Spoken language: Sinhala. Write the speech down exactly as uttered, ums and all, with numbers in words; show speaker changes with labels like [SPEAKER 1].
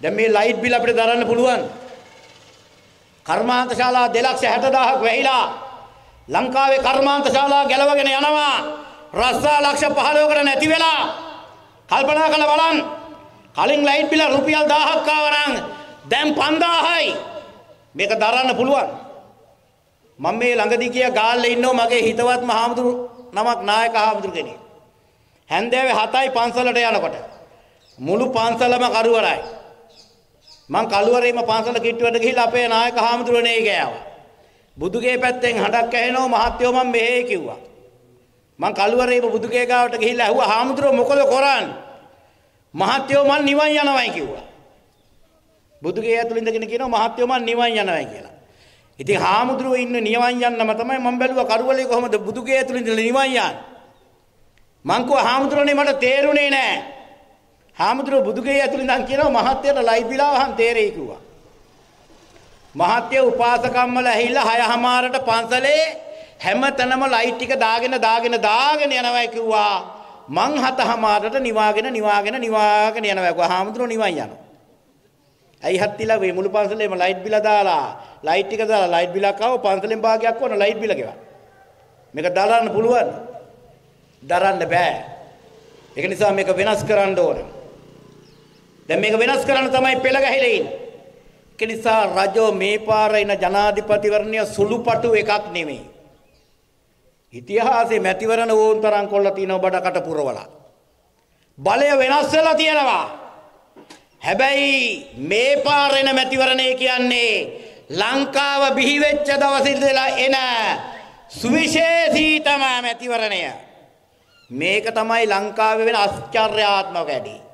[SPEAKER 1] දැන් මේ ලයිට් බිල් අපිට දරන්න පුළුවන්. කර්මාන්ත ශාලා දෙලක්ෂ හැට දහසක් වැහිලා ලංකාවේ කර්මාන්ත ශාලා ගැලවගෙන යනවා. රස්සා ලක්ෂ පහළොවකට නැති වෙලා කල්පනා කරලා බලන්න. කලින් ලයිට් බිල රුපියල් දහයක් ආවනම් දැන් පන්දාහයි. මේක දරන්න පුළුවන්. මම මේ ළඟදී ගිය ගාල්ලේ ඉන්නව මගේ හිතවත්ම හාමුදුරු නමක් නායක හාමුදුරු කෙනෙක්. හැන්දෑවේ හතයි පන්සලට යනකොට මුළු පන්සලම කරුවරයි. මං කළුවරේම පන්සල කිට්ටුවට ගිහිල්ලා අපේ නායක හාමුදුරුවනේ ගෑවා. බුදුගේ පැත්තෙන් හඬක් ඇහෙනව මහත්තයෝ මම මෙහෙ කිව්වා. මං කළුවරේම බුදුගේ ගාවට ගිහිල්ලා ඇහුවා හාමුදුරුවෝ මොකද කරන්නේ? මහත්තයෝ මං නිවන් යනවායි කිව්වා. බුදුගේ ඇතුළේ ඉඳගෙන කියනවා මහත්තයෝ මං නිවන් යනවායි කියලා. ඉතින් හාමුදුරුවෝ ඉන්න නිවන් යන්නම තමයි මම බැලුවා කරුවලේ කොහොමද බුදුගේ ඇතුළේ ඉඳලා නිවන් යන්නේ. මං කිව්වා හාමුදුරනේ මට තේරුනේ නෑ. හාමුදුරුවෝ බුදුගේ ඇතුළේ ඉඳන් කියනවා මහත්තයට ලයිට් බිල ආවහම තේරෙයි කිව්වා. මහත්තය උපාසකම්මල ඇහිලා හයමාරට පන්සලේ හැමතැනම ලයිට් ටික දාගෙන දාගෙන දාගෙන යනවා කිව්වා. මං හතමාරට නිවාගෙන නිවාගෙන නිවාගෙන යනවා කිව්වා. හාමුදුරුවෝ නිවන් යනවා. ඇයි හත්තිලා මේ මුළු පන්සලේම ලයිට් බිල දාලා ලයිට් ටික දාලා ලයිට් බිලක් ආව පන්සලෙන් භාගයක් වුණා ලයිට් බිල ගෙවන්න. මේක දරන්න පුළුවන්. දරන්න බෑ. ඒක නිසා මේක වෙනස් කරන්න ඕනේ. දැන් මේක වෙනස් කරන්න තමයි පෙළ ගැහිලා ඉන්නේ. ඒක නිසා රජෝ මේ පාර ඉන ජනාධිපතිවරණය සුළුපටු එකක් නෙමෙයි. ඉතිහාසයේ මැතිවරණ ඕන් තරම් කොල්ල තිනව බඩකට පුරවලා. බලය වෙනස් වෙලා තියෙනවා. හැබැයි මේ පාර ඉන මැතිවරණය කියන්නේ ලංකාව බිහි වෙච්ච දවසේ ඉඳලා එන සුවිශේෂී තමයි මැතිවරණය. මේක තමයි ලංකාවේ වෙන ආශ්චර්යාත්මක වැඩි.